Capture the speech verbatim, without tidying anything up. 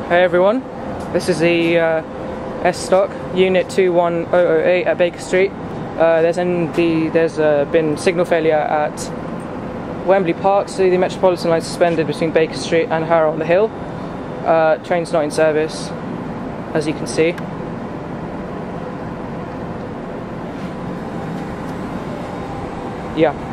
Hey everyone, this is the uh, S-Stock Unit two one zero zero eight at Baker Street. Uh, there's in the, there's uh, been signal failure at Wembley Park, so the Metropolitan line suspended between Baker Street and Harrow on the hill. Uh, train's not in service, as you can see. Yeah.